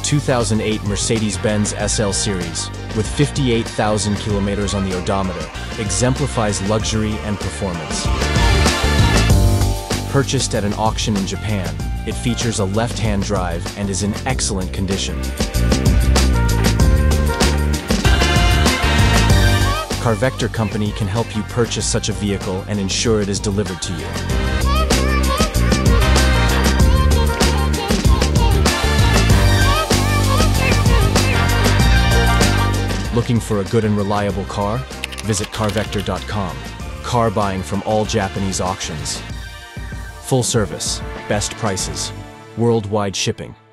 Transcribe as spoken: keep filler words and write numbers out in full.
two thousand eight Mercedes Benz S L Series, with fifty-eight thousand kilometers on the odometer, exemplifies luxury and performance. Purchased at an auction in Japan, it features a left-hand drive and is in excellent condition. Carvector Company can help you purchase such a vehicle and ensure it is delivered to you. Looking for a good and reliable car? Visit carvector dot com. Car buying from all Japanese auctions. Full service, best prices, worldwide shipping.